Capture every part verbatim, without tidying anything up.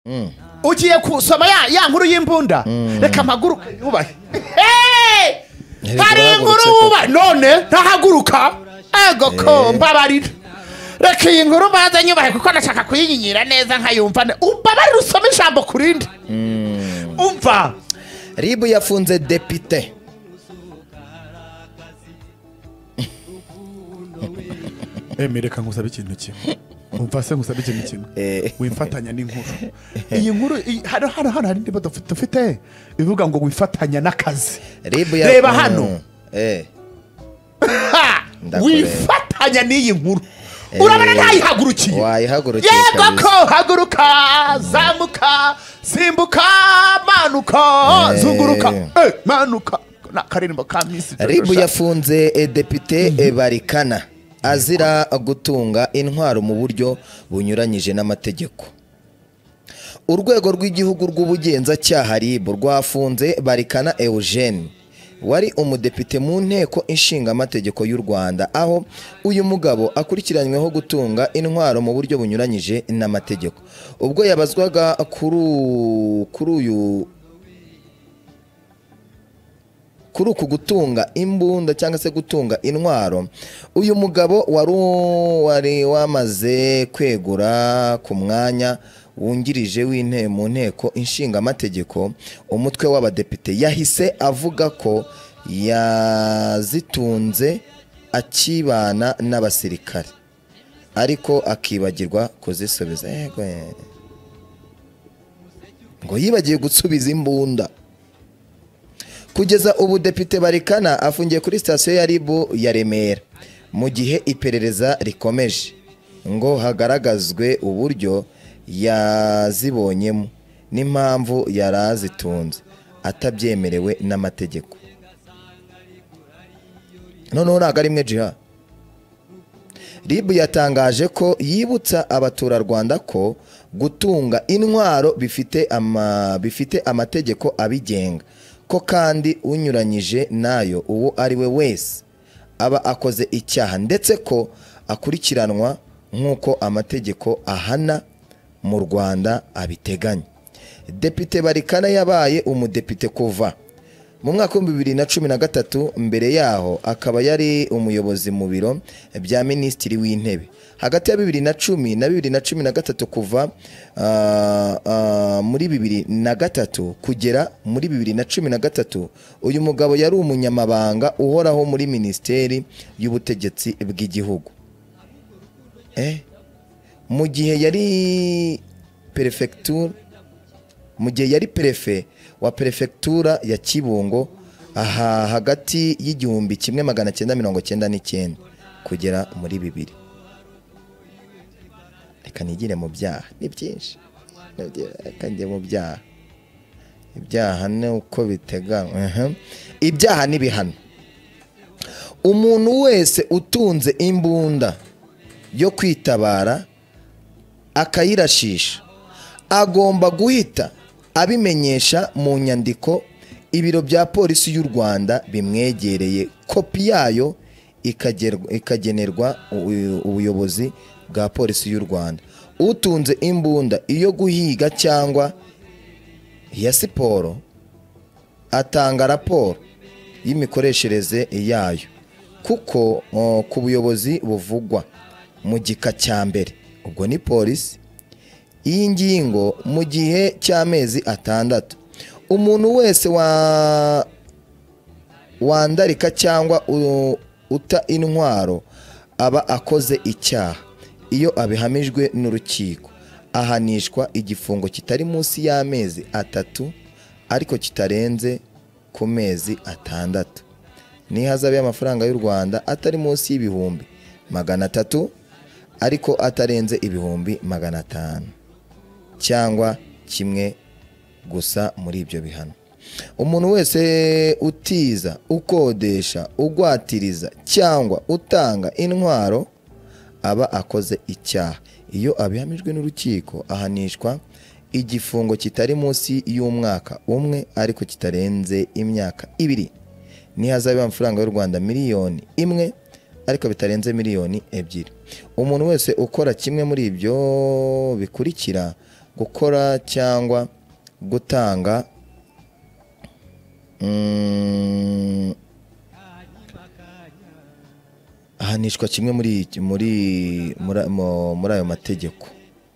mm. ugiye kusoma ya ya nkuru y'imbunda mm. reka mpaguruke yubahe hari inkuru wuba none ntahaguruka ego ko mbabarira reka iyi nkuru mbanza nyubahe kuko nashaka kuyinyinyira neza nkayumva umbabarira usome ijambo kurindi mm. umva Ribu yafunze depite emereka ngusaba ikintu kimwe umva se ngusaba ikintu kimwe wifatanya n'inkuru iyi nkuru hano hano hano hari ndimo dufite ivuga ngo wifatanya n'akazi reba hano eh wifatanya n'iyi nkuru urabona ntayihagurukiye wayihagurukiye yego ko haguruka zamuka simbuka manuka zunguruka eh manuka na karirimbo ka Miss Ribu yafunze e depite e Barikana azira gutunga intwaro mu buryo bunyuranyije n'amategeko. Urwego rw'igihugu rw'ubugenzacyaha Ribu rwafunze Barikana Eugene wari umudepite mu nteko inshinga amategeko y'u Rwanda, aho uyu mugabo akurikiranyweho gutunga intwaro mu buryo bunyuranyije n'amategeko. Ubwo yabazwaga kuri kuri uyu kuri uku gutunga imbunda cyangwa se gutunga intwaro, uyu mugabo wari wari wamaze kwegura ku mwanya wungirije w'intebe mu nteko inshinga amategeko, umutwe w'abadepite yahise avuga ko yazitunze akibana n'abasirikare ariko akibagirwa kuzisubiza. Yego ngo yibagiye gusubiza imbunda. Kugeza ubu Depite Barikana afungiye kuri sitasiyo ya Ribu ya Remera mu gihe iperereza rikomeje ngo hagaragazwe uburyo yazibonyemo n'impamvu yarazitunze atabyemerewe n'amategeko. Noneho ntago ari mwe jiha. Ribu yatangaje ko yibutsa abaturarwanda ko gutunga intwaro bifite ama bifite amategeko abigenga, ko kandi unyuranyije nayo uwo ari we wese aba akoze icyaha, ndetse ko akurikiranwa nk'uko amategeko ahana mu Rwanda abiteganya. Depite Barikana yabaye umudepite kuva mu mwaka wa bibiri na cumi na gatatu, mbere yaho akaba yari umuyobozi mu biro bya minisitiri w'intebe. Hagati ya bibiri na cumi na bibiri na cumi na gatatu kuva uh, uh, muri bibiri na gatatu kugera muri bibiri na cumi na gatatu, uyu mugabo yari umunyamabanga uhoraho muri Minisiteri y'Ubutegetsi bw'Igihugu. Eh mu gihe yari prefecture mu gihe yari prefe wa prefectura ya Kibungo aha hagati y'igihumbi kimwe magana cyenda mirongo cyenda n'icyenda kugera muri bibiri. Reka nigire mu byaha ni byinshi, reka njye mu byaha. Ibyaha ni uko biteganywa. Ibyaha n'ibihano. Umuntu wese utunze imbunda yo kwitabara akayirashisha agomba guhita abimenyesha mu nyandiko ibiro bya polisi y'u Rwanda bimwegereye, kopi yayo ikagenerwa ubuyobozi bwa polisi y'u Rwanda. Utunze imbunda iyo guhiga cyangwa ya siporo atanga raporo y'imikoreshereze yayo kuko o, ku buyobozi buvugwa mu gika cya mbere, ubwo ni polisi. Iyi ngingo mu gihe cy'amezi atandatu umuntu wese wa wandarika cyangwa uta intwaro aba akoze icyaha. Iyo abihamijwe n'urukiko ahanishwa igifungo kitari munsi y'amezi atatu ariko kitarenze ku mezi atandatu, n'ihazabu y'amafaranga y'u Rwanda atari munsi y'ibihumbi magana atatu ariko atarenze ibihumbi magana atanu, cyangwa kimwe gusa muri ibyo bihano. Umuntu wese utiza, ukodesha, ugwatiriza cyangwa utanga intwaro aba akoze icyaha. Iyo abihamijwe n'urukiko ahanishwa igifungo kitari munsi y'umwaka umwe ariko kitarenze imyaka ibiri, n'ihazabu y'amafaranga y'u Rwanda miliyoni imwe ariko bitarenze miliyoni ebyiri. Umuntu wese ukora kimwe muri ibyo bikurikira gukora cyangwa gutanga mm, ahanishwa kimwe muri muri muri muri ayo mategeko.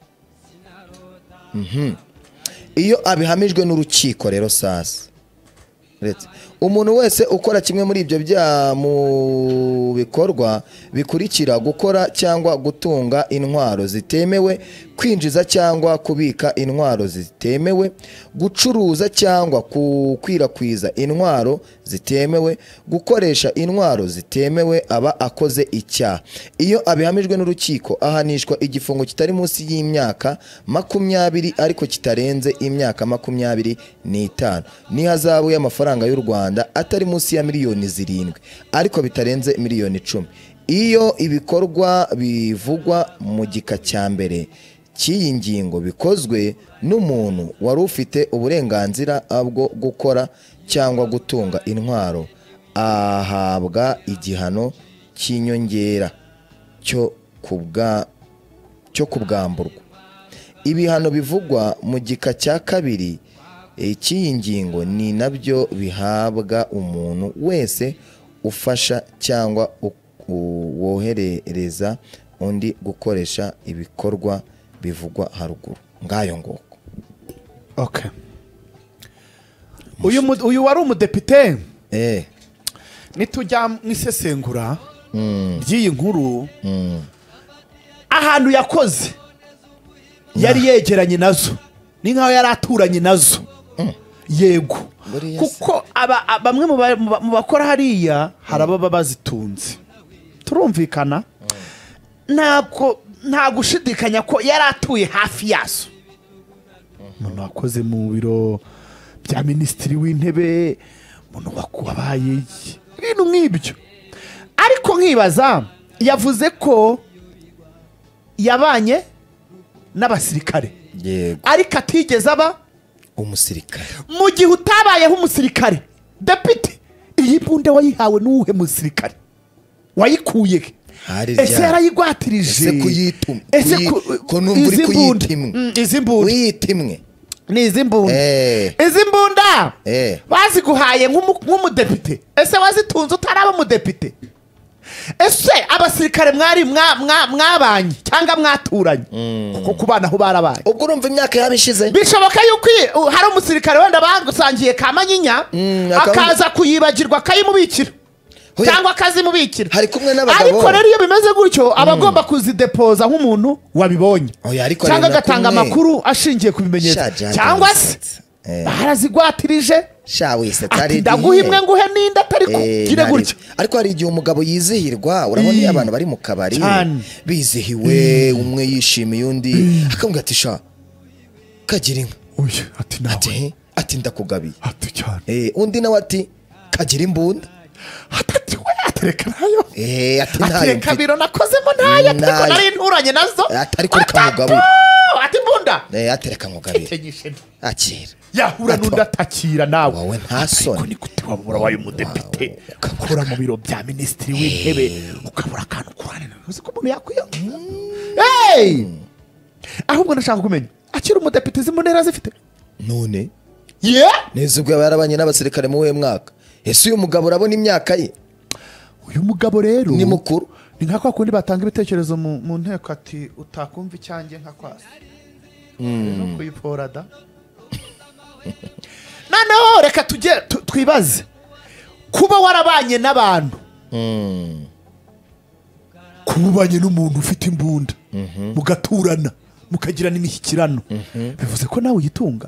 Mhm. Iyo abihamijwe n'urukiko rero sasa Retse. Umuntu wese ukora kimwe muri ibyo bya mu bikorwa bikurikira gukora cyangwa gutunga intwaro zitemewe, kwinjiza cyangwa kubika intwaro zitemewe, gucuruza cyangwa gukwirakwiza intwaro zitemewe, gukoresha intwaro zitemewe aba akoze icyaha. Iyo abihamijwe n'urukiko ahanishwa igifungo kitari munsi y'imyaka makumyabiri ariko kitarenze imyaka makumyabiri n'itanu n'ihazabu y'amafaranga y'u Rwanda atari munsi ya miliyoni zirindwi ariko bitarenze miliyoni icumi. Iyo ibikorwa bivugwa mu gika cya mbere cy'iyi ngingo bikozwe n'umuntu wari ufite uburenganzira bwo gukora cyangwa gutunga intwaro, ahabwa igihano cy'inyongera cyo kubwa cyo kubwamburwa. Ibihano bivugwa mu gika cya kabiri cy'iyi ngingo ni nabyo bihabwa umuntu wese ufasha cyangwa woherereza undi gukoresha ibikorwa bivugwa haruguru. Ngayo ngoko. Okay. Uyu uyu wari umudepite eh nitujya mwisesengura mm. by'iyi nkuru mm. ahantu yakoze yari yegeranye nazo ni nkaho yari aturanye nazo mm. yego kuko aba bamwe mu bakora hariya harababa bazitunze turumvikana ntabwo nta gushidikanya ko yari atuye hafi yazo. Umuntu wakoze mu biro bya minisitiri w'intebe, umuntu wakubaye ibintu nk'ibyo, ariko nkibaza yavuze ko yabanye n'abasirikare ariko atigeze aba umusirikare. Mu gihe utabayeho umusirikare depite, iyi mbunda wayihawe n'uwuhe musirikare? Wayikuye ese yarayigwatirije? Ese kuyitumwe? Ese ko numva uri kuyitimwe? Izi mbunda uyitimwe ni izi mbunda. Izi mbunda baziguhaye nk'umudepite, ese wazitunze utaraba umudepite? Ese abasirikare mwari mwabanye cyangwa mwaturanye? Kuko kubana aho barabaye ubwo urumva imyaka yabishize. Bishoboka yuko hari umusirikare wenda bagusangiye Kamanyinya akaza kuyibagirwa akayimubikira cyangwa akazimubikira, hari kumwe n'abagabo. Ariko rero iyo bimeze gutyo aba agomba kuzidepoza nk'umuntu wabibonye cyangwa agatanga amakuru ashingiye ku bimenyetso, cyangwa se barazigwatirije ati ndaguha imwe nguhe n'inda atari kugire gutyo. Ariko hari igihe umugabo yizihirwa, urabona iyo abantu bari mu kabari bizihiwe, umwe yishimiye undi akamubwira ati sha kagira inka, ati nawe ati ndakugabiye, ati cyane eh undi nawe ati kagira imbunda, atati we atereka nayo, eh ati nayo atereka biro nakozemo nayo, atiko nari nturanye nazo, atari kuri kamugabiye, ati imbunda, eh atereka mugabiye akira yahura n'undi atakira nawe. Wowe nta soni. Ariko ni gute wabura wayo umudepite ukakora mu biro bya minisitiri w'intebe ukabura akantu kuranira? Uzi ko umuntu yakwiyo? Hey! Ahubwo ndashaka kumenya akira umudepite zimunera zifite none ye neza ubwo yarabanye n'abasirikare mu we mwaka. Ese uyu mugabo urabona imyaka ye? Uyu mugabo rero ni mukuru, ni nka kwa kundi batanga ibitekerezo mu nteko ati utakumva icyanjye nka kwasi no kuyipora da. Noneho reka tujye twibaze kuba warabanye n'abantu, kubanye n'umuntu ufite imbunda mugaturana mukagira n'imishyikirano, bivuze ko nawe uyitunga.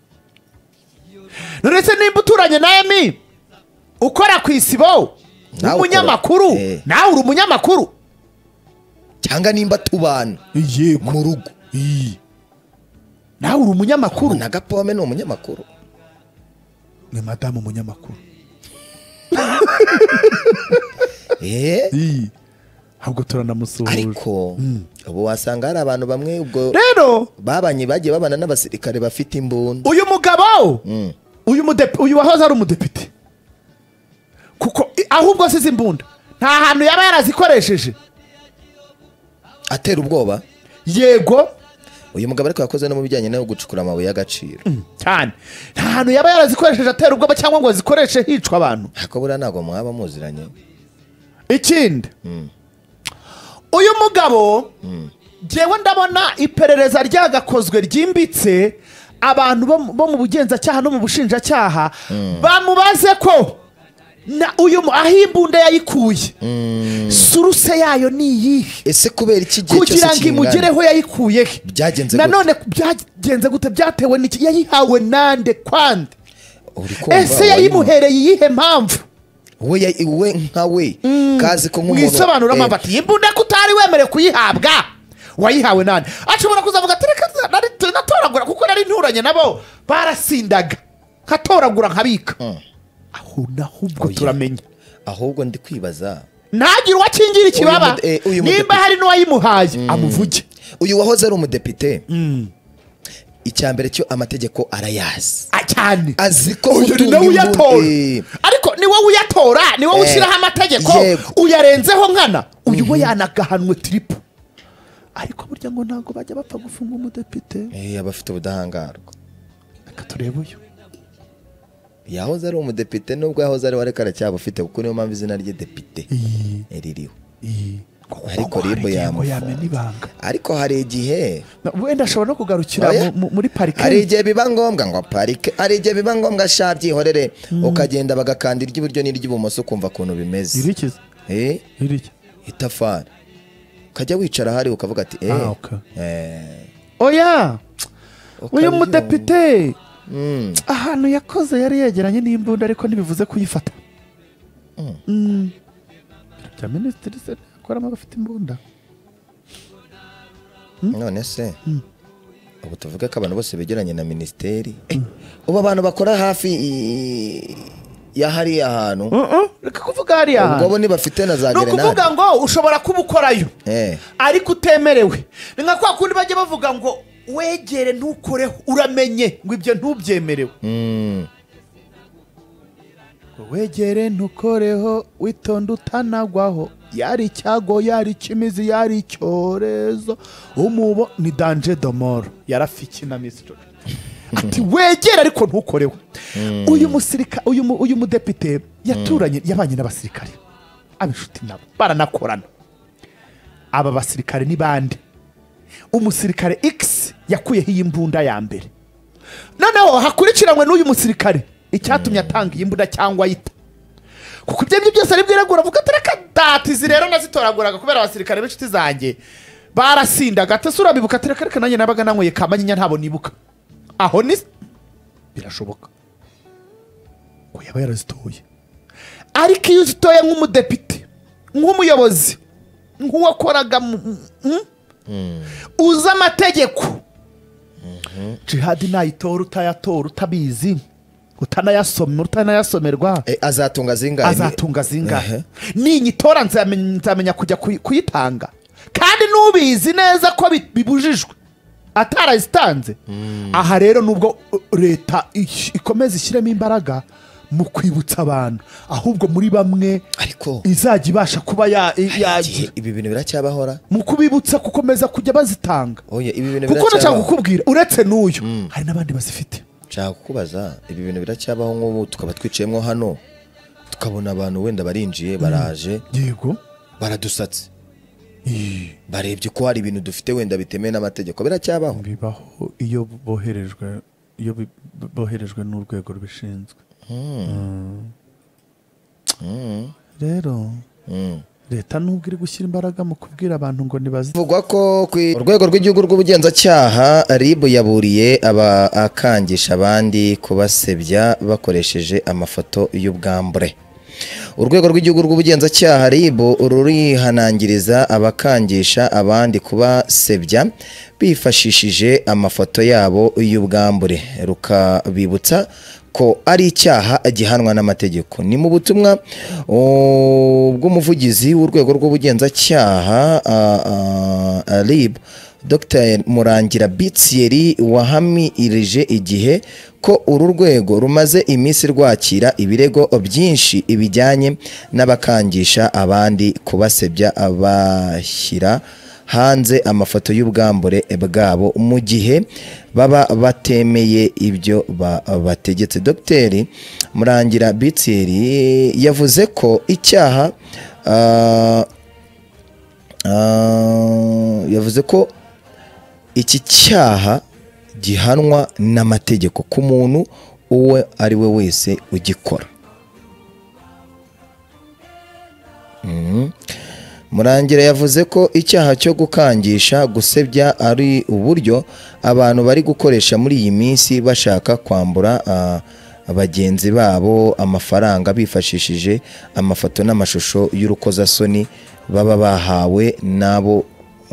None se nimba uturanye na Emi ukora ku isibo umunyamakuru, nawe uri umunyamakuru? Cyangwa nimba tubana mu rugo nawe uri umunyamakuru? Na Gapome ni umunyamakuru, ni madamu umunyamakuru. Eh ahubwo turanamusuhuje. Ariko ubu wasanga hari abantu bamwe ubwo rero babanye bagiye babana n'abasirikare bafite imbunda. Uyu mugabo uyu mudepite, uyu wahoze ari umudepite, kuko ahubwo asize imbunda nta hantu yaba yarazikoresheje atera ubwoba. Yego uyu mugabo ariko yakoze no mu bijyanye no gucukura amabuye y'agaciro cyane nta hantu yaba yarazikoresheje atera ubwoba cyangwa ngo zikoreshe hicwa abantu hakabura ntago mwaba muziranye. ikindi uyu mugabo jewe ndabona iperereza ryagakozwe ryimbitse abantu bo mu bugenzacyaha no mu bushinjacyaha bamubaze ko na uyu ahimbunda yayikuye suruse yayo ni iyihe ese kubera iki gihe cyose kugira ngo imugereho yayikuye byagenze gute nanone byagenze gute byatewe n'iki yayihawe nande kwande ese yayimuhereye iyihe mpamvu we we nka we kazi ko nk'umuntu mwisobanura mpamvu ati imbunda kutari wemere kuyihabwa wayihawe nande ashobora kuzavuga ati reka natoragura kuko nari nturanye nabo barasindaga katoragura nkabika aho nahubwo turamenya ahubwo ndi kwibaza ntagire uwakingira ikibaba nimba hari n'uwayimuhaye amuvuge uyu wahoze ari umudepite icyambere cyo amategeko arayazi cyane azi ko utunga uyatora ariko ni wowe uyatora ni wowe ushyiraho amategeko uyarenzeho nkana uyu we yanagahanwe triple ariko burya ngo ntago bajya bapfa gufunga umudepite eh abafite ubudahangarwa reka turebe uyu yahoze ari umudepite nubwo yahoze ari wari karacyaba ufite kuko niyo mpamvu izina rye depite eririho ariko ribo yamufanga ariko hari igihe wenda ashobora no kugarukira muri parike hari igihe biba ngombwa ngo parike hari igihe biba ngombwa shabyihorere ukagenda bagakanda iry'iburyo n'iry'ibumoso kumva kuntu bimeze irikiza eh iriki itafari ukajya wicara hari ukavuga ati eh eh oya uyu mudepite ahantu yakoze yari yegeranye n'imbunda ariko ntibivuze kuyifata bya minisitiri se akoramo abafite imbunda none se ubu tuvuga ko abantu bose begeranye na minisiteri ubu abantu bakora hafi ya hariya hantu reka kuvuga hariya hantu ubwo bo ntibafite na za gerenade ni ukuvuga ngo ushobora kuba ukorayo ariko utemerewe ni nka kwa kundi bajya bavuga ngo wegere ntukoreho uramenye ngo ibyo ntubyemerewe wegere ntukoreho witonde utanagwaho yari icyago yari ikimizi yari icyorezo umubo ni danger de mort yarafiki na misitro ati wegere ariko ntukoreho uyu musirika uyu uyu mudepite yaturanye yabanye n'abasirikare abishuti nabo baranakorana aba basirikare ni bande umusirikare X yakuyeho iyi mbunda ya mbere noneho hakurikiranwe n'uyu musirikare icyatumye atanga iyi mbunda cyangwa yita kuko ibyo byose ari bwiregura avuga ati reka datizi rero nazitoraguraga kubera abasirikare b'inshuti zanjye barasindaga ati urabibuka ati reka reka nanjye nabaga nanyweye kamanyinya ntabo nibuka aho ni birashoboka ko yaba yarazitoye ariko iyo uzitoye nk'umudepite nk'umuyobozi nk'uwakoraga uzi amategeko jihadi nayitora utayatora utabizi utanayasoma utanayasomerwa azatunga zingahe azatunga zingahe ninyitora nzamenya kujya kuyitanga kandi nubizi neza ko bibujijwe atarazitanze aha rero nubwo leta ikomeza ishyiremo imbaraga mu kwibutsa abantu ahubwo muri bamwe ariko izajya ibasha kuba yagira ibi bintu biracyabahora mu kubibutsa gukomeza kujya bazitanga oya ibi bintu biracyabahora kuko nashaka kukubwira uretse n'uyu hari n'abandi bazifite nshaka kukubaza ibi bintu biracyabaho nk'ubu tukaba twicayemo hano tukabona abantu wenda barinjiye baraje yego baradusatse barebye ko hari ibintu dufite wenda bitemewe n'amategeko biracyabaho bibaho iyo boherejwe iyo boherejwe n'urwego rubishinzwe rero leta nubwo iri gushyira imbaraga mu kubwira abantu ngo nibazi bivugwa ko ku rwego rw'igihugu rw'ubugenzacyaha R I B yaburiye abakangisha abandi kubasebya bakoresheje amafoto y'ubwambure. Urwego rw'igihugu rw'ubugenzacyaha R I B rurihanangiriza abakangisha abandi kubasebya bifashishije amafoto yabo y'ubwambure rukabibutsa ko ari icyaha gihanwa n'amategeko. Ni mu butumwa bw'umuvugizi w'urwego rw'ubugenzacyaha R I B Doctor Murangira Bitsiyeri wahamirije igihe ko uru rwego rumaze iminsi rwakira ibirego byinshi ibijyanye n'abakangisha abandi kubasebya abashyira hanze amafoto y'ubwambure bwabo mu gihe baba batemeye ibyo bategetse. Dr Murangira Bitseri yavuze ko icyaha uh, uh, yavuze ko iki cyaha gihanwa n'amategeko ku muntu uwo ari we wese ugikora. Mm. Murangira yavuze ko icyaha cyo gukangisha gusebya ari uburyo abantu bari gukoresha muri iyi minsi bashaka kwambura uh, bagenzi babo amafaranga bifashishije amafoto n'amashusho y'urukozasoni baba bahawe nabo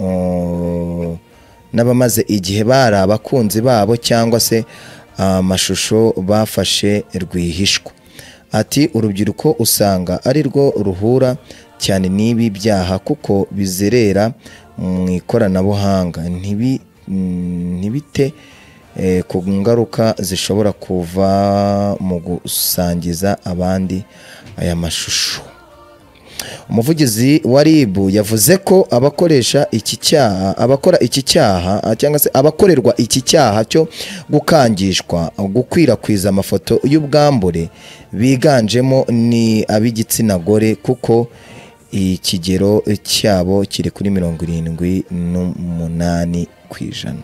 uh, n'abamaze igihe bari abakunzi babo cyangwa se amashusho uh, bafashe rwihishwa. Ati urubyiruko usanga ari rwo ruhura cyane n'ibi byaha kuko bizerera mu ikoranabuhanga ntibi ntibite eh, ku ngaruka zishobora kuva mu gusangiza abandi aya mashusho. Umuvugizi wa R I B yavuze ko abakoresha iki cyaha abakora iki cyaha cyangwa se abakorerwa iki cyaha cyo gukangishwa gukwirakwiza amafoto y'ubwambure biganjemo ni ab'igitsina gore kuko ikigero cyabo kiri kuri mirongo irindwi n'umunani ku ijana.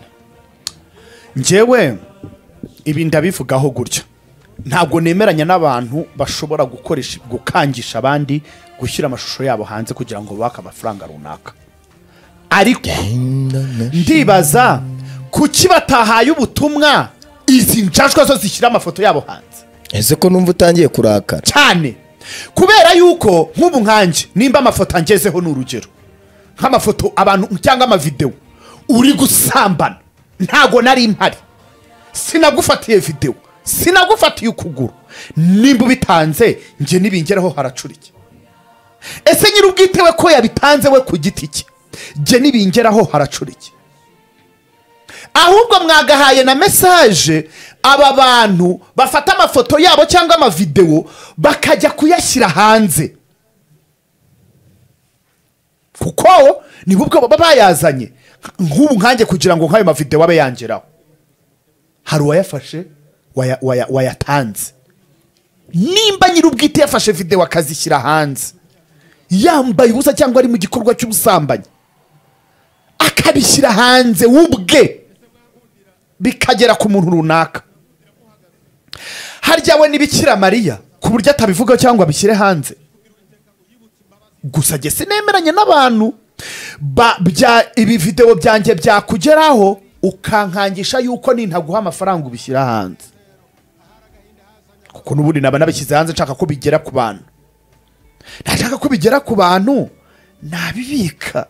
Njyewe ibi ndabivugaho gutya, ntabwo nemeranya n'abantu bashobora gukoresha gukangisha abandi gushyira amashusho yabo hanze kugira ngo bubake amafaranga runaka, ariko ndibaza kuki batahaye ubutumwa izi njajwa zo zishyira amafoto yabo hanze. Ese ko numva utangiye kurakara cyane, kubera yuko nk'ubu nkanje nimba amafoto angezeho n'urugero nk'amafoto abantu cyangwa amavideo uri gusambana, ntago nari mpari, sinagufatiye video, sinagufatiye ukuguru, nimba ubitanze nje nibingeraho haracurike. Ese nyirubwite we ko yabitanze we ku giti cye, nje nibingeraho haracurike. Ahubwo mwagahaye na message aba bantu bafata amafoto yabo cyangwa amavideo bakajya kuyashyira hanze, kuko ni bubwo baba bayazanye. Nk'ubu nkanjye kugira ngo nk'ayo mavideo abe yangeraho, hari uwayafashe wayatanze. Nimba nyirubwite yafashe video akazishyira hanze yambaye ubusa cyangwa ari mu gikorwa cy'ubusambanyi akabishyira hanze ubwe bikagera ku muntu runaka, haryawe n'ibikira Mariya ku buryo atabivuga cyangwa bishyire hanze. Gusa jye sinemeranye n'abantu bya ibi video byanjye byakugeraho ukankangisha yuko nintaguha amafaranga ubishyira hanze, kuko n'ubundi naba nabishyize hanze nshaka ko bigera ku bantu. Ndashaka ko bigera ku bantu nabibika.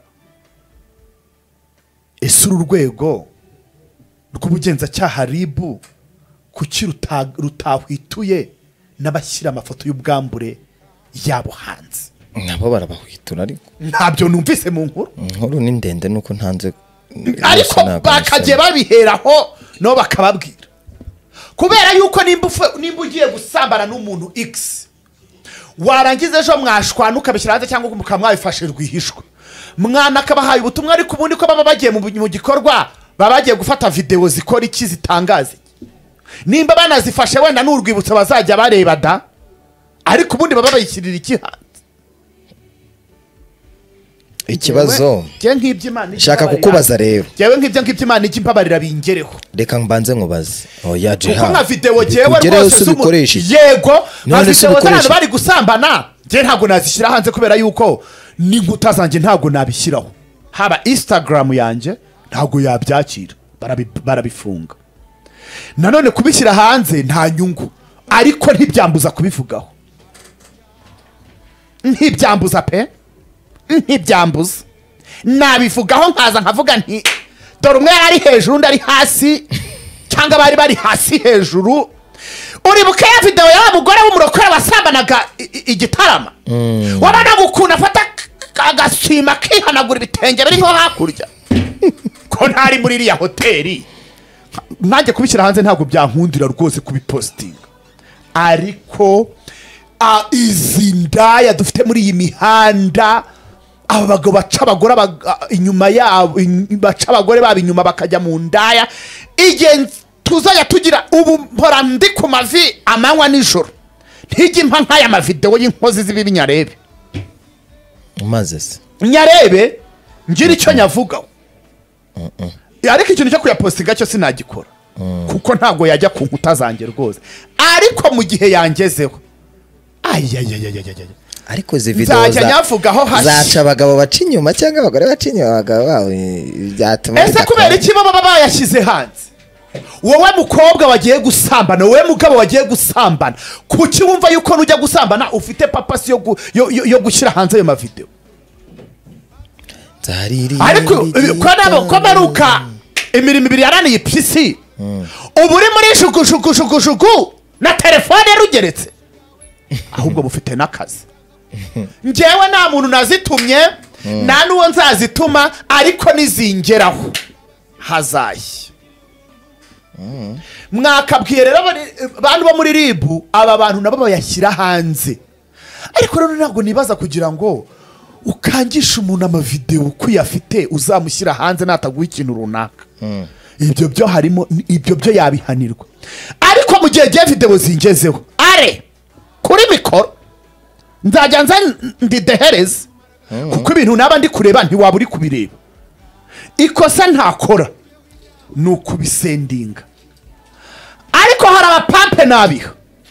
Ese uru rwego rw'ubugenzacyaha R I B kuki rutahwituye n'abashyira amafoto y'ubwambure yabo hanze? Nabo barabahwitura ariko ntabyo numvise mu nkuru. Nkuru ni ndende nuko ntanze, ariko bakagiye babiheraho no bakababwira, kubera yuko nimba nimba ugiye gusambana n'umuntu X warangiza ejo mwashwana ukabishyira hanze cyangwa mukamwabifashe rwihishwa, mwana akabahaye ubutumwa, ariko ubundi ko baba bagiye mu gikorwa baba bagiye gufata video zikora iki zitangaze, nimba banazifashe wenda n'urwibutso bazajya bareba da, ariko ubundi baba bayishyirira iki hanze. Ikibazo shaka kukubaza rero, jewe nk'ibyo ngibyo Imana ijya imbabarira bingereho. Reka mbanze nkubaze. Oya je ha, kuko nka video jewe rwose yego nka video z'abantu bari gusambana je ntabwo nazishyira hanze, kubera yuko n'inkuta zanjye ntabwo nabishyiraho, haba Instagram yanjye ntabwo yabyakira, barabifunga. Nanone kubishyira hanze nta nyungu, ariko ntibyambuza kubivugaho, ntibyambuza pe, ntibyambuza nabivugaho nkaza nkavuga nti dore umwe ari hejuru undi ari hasi, cyangwa bari bari hasi hejuru. Uri bukaya video ya mugore w'umurokore wasambanaga igitarama, wabana gukuna afata agasima kihanagura ibitenge biriho hakurya ko ntari muri iriya hoteli. Nanjye kubishyira hanze ntabwo byankundira rwose kubipostinga, ariko izi ndaya dufite muri iyi mihanda aba bagabo baca abagore inyuma yabo, baca abagore babo inyuma bakajya mu ndaya. Igihe tuzajya tugira ubu mpora ndi ku mavi amanywa nijoro, ntijya impa nk'aya mavideo y'inkozi z'ibibi Nyarebe. Maze se Nyarebe ngira icyo nyavugaho, ariko ikintu cyo kuyapostinga cyo sinagikora kuko ntabwo yajya ku nkuta zanjye rwose. Ariko mu gihe yangezeho, ayayayayayay, ariko izi video zaca abagabo baca inyuma cyangwa abagore baca inyuma abagabo bawe byatuma. Ese kubera iki baba bayashyize hanze? Wowe mukobwa wagiye gusambana, wowe mugabo wagiye gusambana, kuki wumva yuko nujya gusambana ufite papasi yo yo, yo, yo gushyira hanze ayo mavideo? Ariko ko nabo ko baruka imirimo ibiri yaraniye P C, ubu uri muri shukushukushukushuku na telefone rugeretse, ahubwo bufite nakazi. Njewe nta muntu nazitumye, nta nuwo nzazituma, ariko nizingeraho hazaye. Mwakabwiye rero bantu bo muri R I B aba bantu nabo bayashyira hanze. Ariko rero ntabwo nibaza kugira ngo ukangisha umuntu amavideo kuyafite uzamushyira hanze nataguha ikintu runaka. Ibyo byo harimo, ibyo byo yabihanirwa. Ariko mu gihe gihe video zingezeho, are kuri mikoro nzajya nza ndidehereze, kuko ibintu naba ndi kureba ntiwaba uri kubireba. Ikosa ntakora nukubisendinga. Ariko hari abapampe nabiha,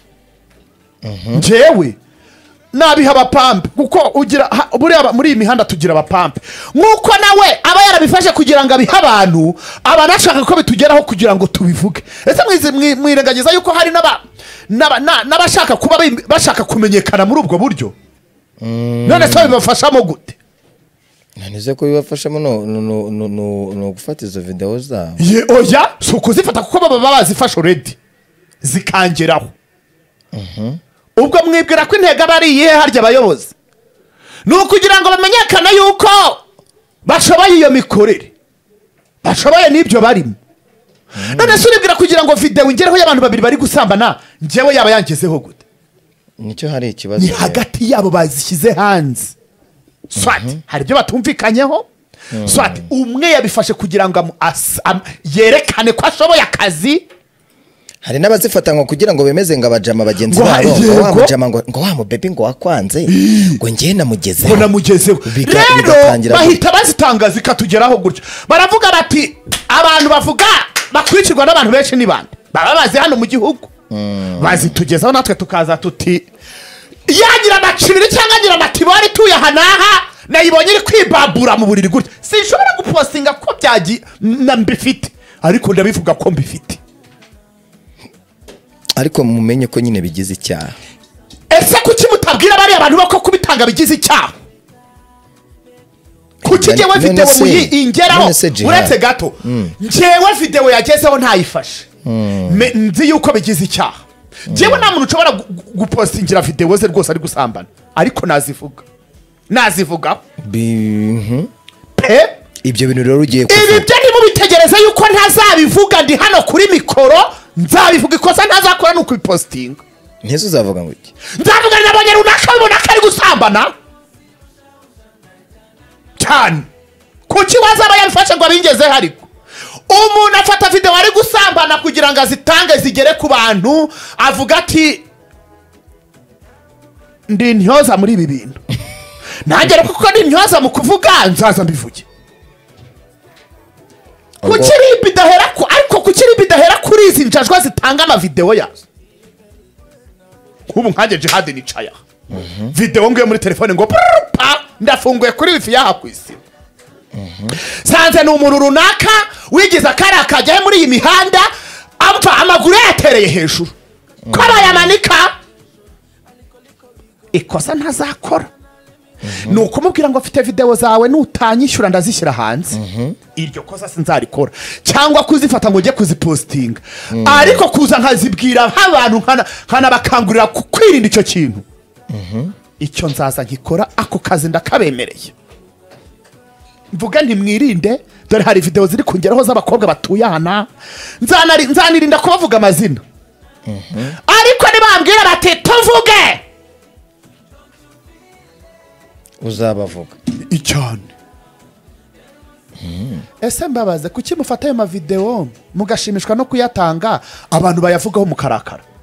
njewe nabiha abapampe kuko ugira buriya muri iyi mihanda tugira abapampe, nkuko nawe aba yarabifashe kugira ngo abiha abantu abanashaka ko bitugeraho kugira ngo tubivuge. Ese mwirengagiza yuko hari naba n'abashaka kuba bashaka kumenyekana muri ubwo buryo? None se bibafashamo gute? Nanize ko bibafashamo no no no no gufata izo video za. Ye oya, suko zifata kuko baba bazifasha already zikangeraho. Mhm. Ubwo mwibwira ko intega bari iyihe harya abayobozi? Nukugira ngo bamenyekana yuko bashoboye iyo mikorere, bashoboye n'ibyo barimo. None se uribwira kugira ngo video ingereho y'abantu babiri bari gusambana, njewe yaba yangezeho gute? Nicyo hari ikibazo. Ni hagati yabo bazishyize hanze. Swat hari byo batumvikanyeho. Swat umwe yabifashe kugira ngo yerekane ko ashoboye akazi. Hari n'abazifata ngo kugira ngo bemeze ngo abajama bagenzi babo, ngo wa mujama ngo ngo wa mu baby ngo wakwanze ngo ngiye namugezeho, ngo namugezeho. Rero bahita bazitangaza ikatugeraho gutyo. Baravuga bati abantu bavuga bakwicirwa n'abantu benshi ni bande baba bazi hano mu gihugu, bazitugezaho natwe tukaza tuti yagira amacibiri cyangwa agira amatibari tuye hanaha nayibonye iri kwibabura mu buriri gutyo. Sinshobora gupostinga ko byagi mbifite, ariko ndabivuga ko mbifite. Ariko mumenye ko nyine bigize icyaha. Ese kuki mutabwira bari abantu bako kubitanga bigize icyaha? Kuki jewe video muyi ingeraho uretse gato, njewe video yagezeho ntayifashe, nzi yuko bigize icyaha. Jewe nta muntu ushobora gupostingira video ze rwose ari gusambana, ariko nazivuga nazivuga pe ibyo bintu rero ugiye kuvuga. Ibi byo ni mubitegereza yuko ntazabivuga ndi hano kuri mikoro, nzabivuga ikosa ntazakora nuko bipostinga. Ntezo uzavuga ngo iki? Nzavuga nabonye runaka bibona ko ari gusambana cyane. Kuki wazaba yabifashe ngo abingezeho? Ariko umuntu afata video ari gusambana kugira ngo azitange zigere ku bantu, avuga ati ndi ntyoza muri ibi bintu. Nagera kuko ndi ntyoza mu kuvuga nzaza mbivuge. Kuki bidahera ko ariko kuki bidahera kuri izi njajwa zitanga ama video yazo? Kubu nkaje jihad ni caya. Video ngiye muri telefone ngo pa ndafunguye kuri wifi yaha kwisi. Sanze no umuntu runaka wigiza kara akajya muri iyi mihanda amfa amaguru yatereye hejuru. Kora yamanika. Ikosa ntazakora. Nuko mubwira ngo afite video zawe nutanyishyura ndazishyira hanze. Iryo kosa sinzarikora. Cyangwa kuzifata ngo nje kuzipostinga. Ariko kuza nkazibwira abantu nkana nkana bakangurira kwirinda icyo kintu. Icyo nzaza nkikora ako kazi ndakabemereye. Mvuga nti mwirinde, dore hari video ziri kungeraho z'abakobwa batuye hana. Nzanari nzanirinda kubavuga amazina. Ariko nibambwira bati tuvuge uzabavuga icyane. Ese mbabaze kuki mufata ayo mavideo mugashimishwa no kuyatanga abantu bayavugaho mukarakara?